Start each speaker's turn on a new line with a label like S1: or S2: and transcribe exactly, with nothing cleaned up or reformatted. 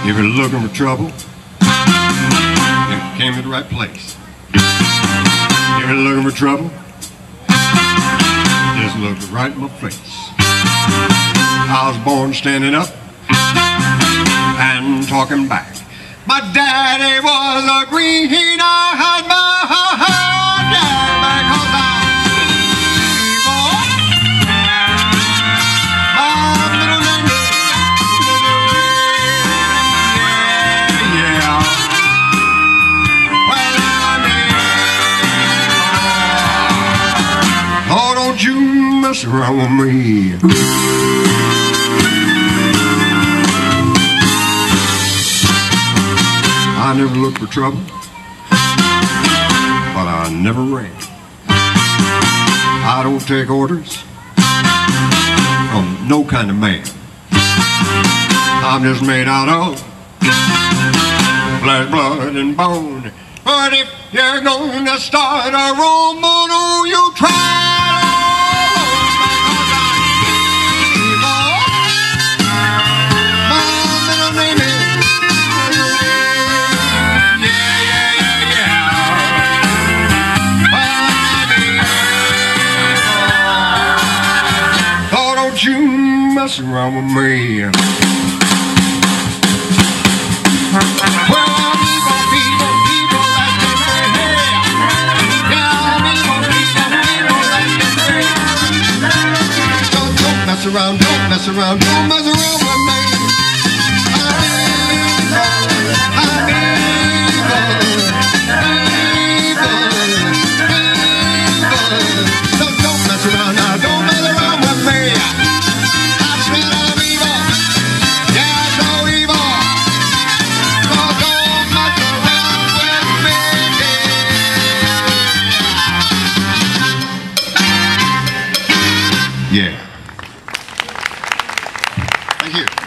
S1: If you're looking for trouble, you came to the right place. If you're looking for trouble, just look right in my face. I was born standing up and talking back. My daddy was a green-eyed man, because I'm evil. My middle name is, yeah, well, I'm evil. Oh, don't you mess around with me. I never looked for trouble, but I never ran. I don't take orders from no kind of man. I'm just made out of flesh, blood, and bone. But if you're gonna start a rumble, do you try? You mess around with me. Well, I'm evil, evil, evil, that's the way. Yeah, I'm evil, evil, evil, that's the way. Don't, don't mess around, don't mess around, don't mess around with me. I'm evil, I'm evil, evil, evil. Don't, don't mess around now, don't mess around with me. Yeah. Thank you.